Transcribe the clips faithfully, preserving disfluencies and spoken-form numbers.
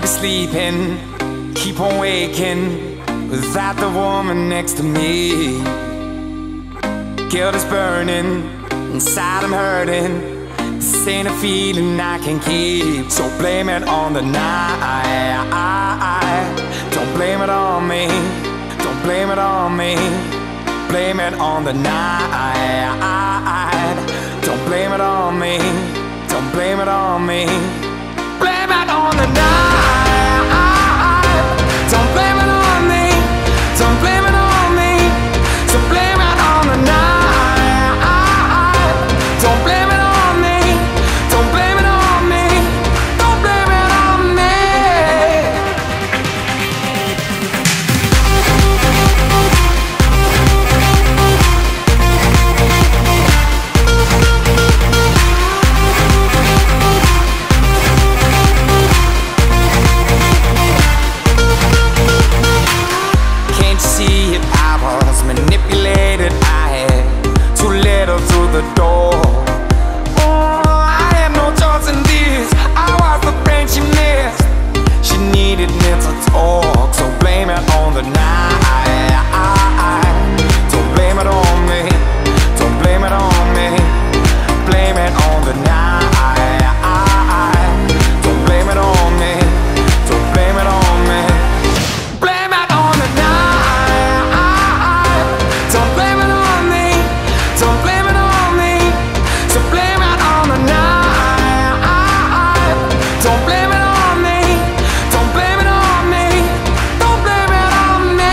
be sleeping, keep on waking without the woman next to me. Guilt is burning, inside I'm hurting. This ain't a feeling I can keep. So blame it on the night. Don't blame it on me. Don't blame it on me. Blame it on the night. Don't blame it on me. Don't blame it on me. Blame it on the night. Don't blame it on me. Don't blame it on me. So blame it on the night. Don't blame it on me. Don't blame it on me. Don't blame it on me. Can't you see it? I was manipulated. I had too little through the door. Oh, I had no choice in this. I was the friend she missed. She needed me to talk. So blame it on the night. Don't blame it on me. Don't blame it on me. Blame it on the night. Don't blame it on me. Don't blame it on me. Blame it on the night. Don't blame it on me. Don't blame it on me. So blame it on the night. Don't blame it on me. Don't blame it on me. Don't blame it on me.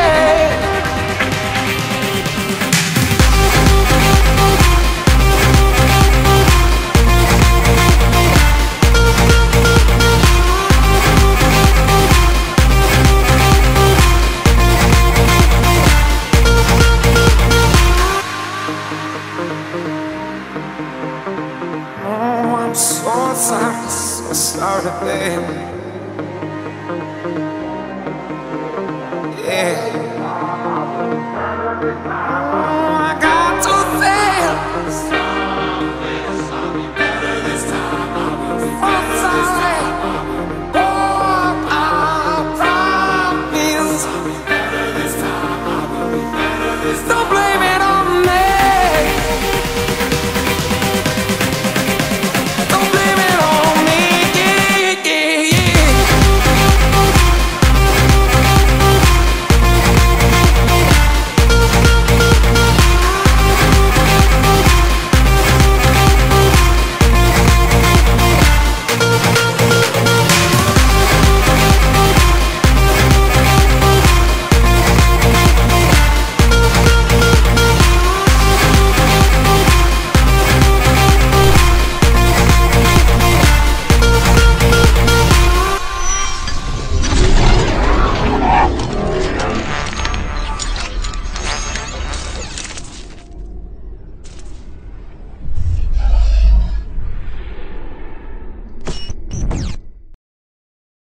Oh, I'm so sorry, so sorry, baby. Yeah. Oh, I got two things.